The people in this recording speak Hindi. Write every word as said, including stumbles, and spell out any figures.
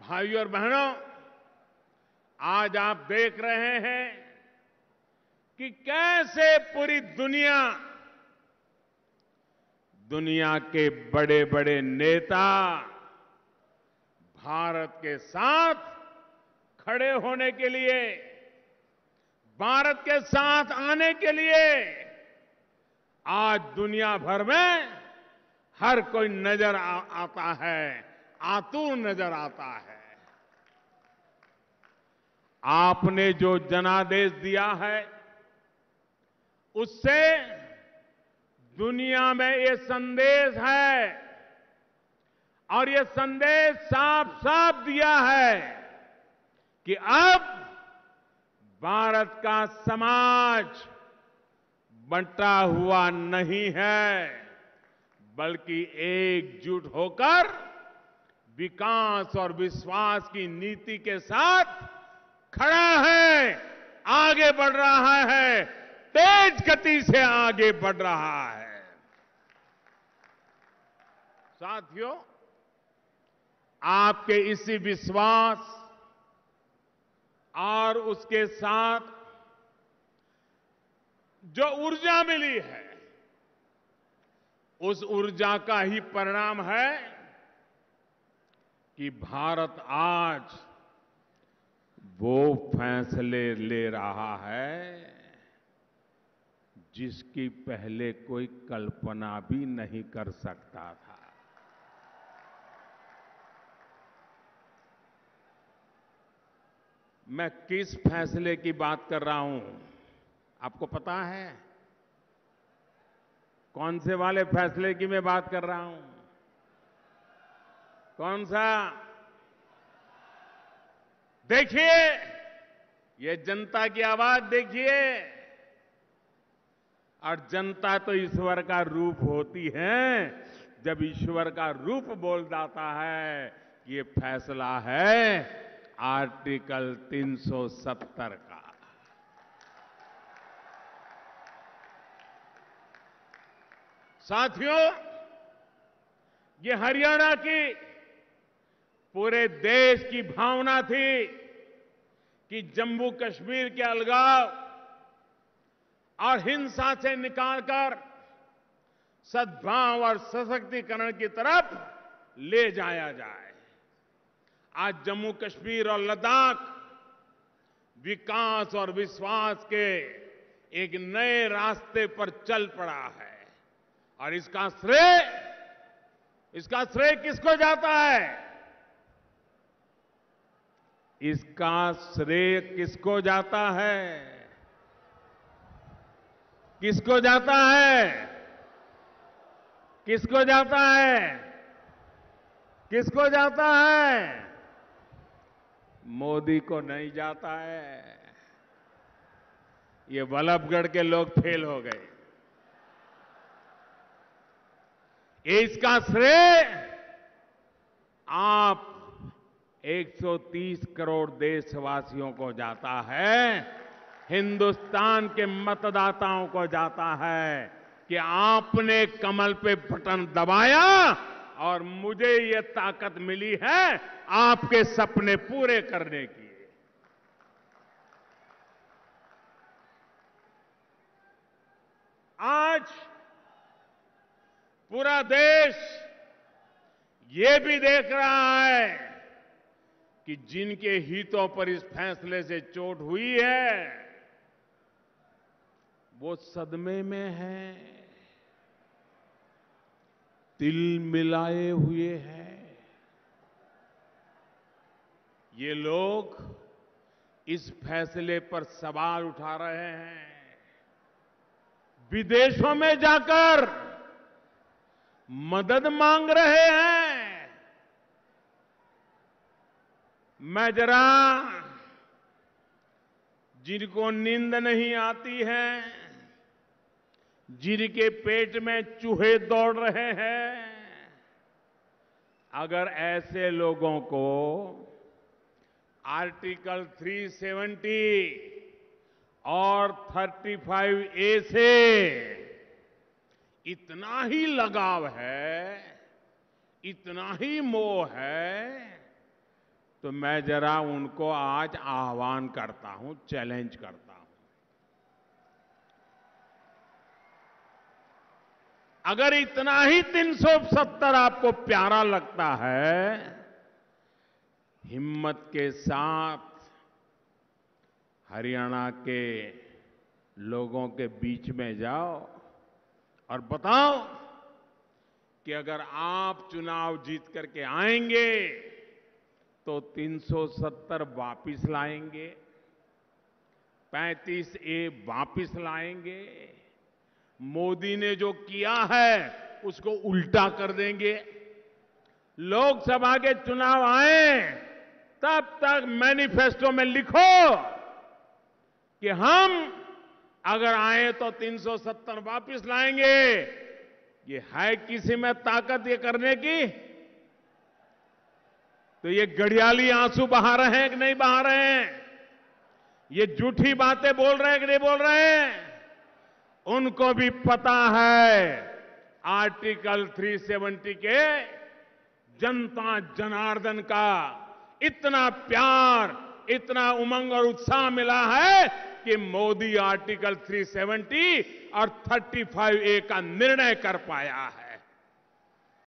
भाइयों और बहनों, आज आप देख रहे हैं कि कैसे पूरी दुनिया दुनिया के बड़े बड़े नेता भारत के साथ खड़े होने के लिए, भारत के साथ आने के लिए आज दुनिया भर में हर कोई नजर आ, आता है, आतुर नजर आता है। आपने जो जनादेश दिया है, उससे दुनिया में ये संदेश है और ये संदेश साफ साफ दिया है कि अब भारत का समाज बंटा हुआ नहीं है, बल्कि एकजुट होकर विकास और विश्वास की नीति के साथ खड़ा है, आगे बढ़ रहा है, तेज गति से आगे बढ़ रहा है। साथियों, आपके इसी विश्वास और उसके साथ जो ऊर्जा मिली है, उस ऊर्जा का ही परिणाम है कि भारत आज वो फैसले ले रहा है जिसकी पहले कोई कल्पना भी नहीं कर सकता था। मैं किस फैसले की बात कर रहा हूं, आपको पता है? कौन से वाले फैसले की मैं बात कर रहा हूं? कौन सा? देखिए, ये जनता की आवाज देखिए। और जनता तो ईश्वर का रूप होती है। जब ईश्वर का रूप बोल जाता है, ये फैसला है आर्टिकल तीन सौ सत्तर का। साथियों, ये हरियाणा की, पूरे देश की भावना थी कि जम्मू कश्मीर के अलगाव और हिंसा से निकालकर सद्भाव और सशक्तिकरण की तरफ ले जाया जाए। आज जम्मू कश्मीर और लद्दाख विकास और विश्वास के एक नए रास्ते पर चल पड़ा है। और इसका श्रेय इसका श्रेय किसको जाता है? इसका श्रेय किसको जाता है? किसको जाता है? किसको जाता है? किसको जाता है? मोदी को नहीं जाता है। ये बल्लभगढ़ के लोग फेल हो गए। इसका श्रेय आप एक सौ तीस करोड़ देशवासियों को जाता है, हिंदुस्तान के मतदाताओं को जाता है कि आपने कमल पे बटन दबाया और मुझे ये ताकत मिली है आपके सपने पूरे करने की। आज पूरा देश ये भी देख रहा है कि जिनके हितों पर इस फैसले से चोट हुई है, वो सदमे में हैं, तिल मिलाए हुए हैं। ये लोग इस फैसले पर सवाल उठा रहे हैं, विदेशों में जाकर मदद मांग रहे हैं। मैं जरा जिनको नींद नहीं आती है, जिनके पेट में चूहे दौड़ रहे हैं, अगर ऐसे लोगों को आर्टिकल तीन सौ सत्तर और पैंतीस ए से इतना ही लगाव है, इतना ही मोह है, तो मैं जरा उनको आज आह्वान करता हूं, चैलेंज करता हूं। अगर इतना ही तीन सौ सत्तर आपको प्यारा लगता है, हिम्मत के साथ हरियाणा के लोगों के बीच में जाओ और बताओ कि अगर आप चुनाव जीत करके आएंगे तो तीन सौ सत्तर वापिस लाएंगे, पैंतीस ए वापिस लाएंगे, मोदी ने जो किया है उसको उल्टा कर देंगे। लोकसभा के चुनाव आए तब तक मैनिफेस्टो में लिखो कि हम अगर आए तो तीन सौ सत्तर वापिस लाएंगे। ये है किसी में ताकत ये करने की? तो ये गड़ियाली आंसू बहा रहे हैं कि नहीं बहा रहे हैं? ये झूठी बातें बोल रहे हैं कि नहीं बोल रहे हैं? उनको भी पता है आर्टिकल तीन सौ सत्तर के जनता जनार्दन का इतना प्यार, इतना उमंग और उत्साह मिला है कि मोदी आर्टिकल तीन सौ सत्तर और पैंतीस ए का निर्णय कर पाया है।